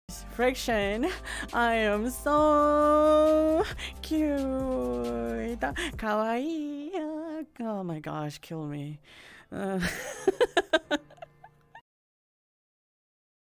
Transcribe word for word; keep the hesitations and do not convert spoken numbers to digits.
Friction. I am so cute. Kawaii. Oh my gosh, kill me. Uh,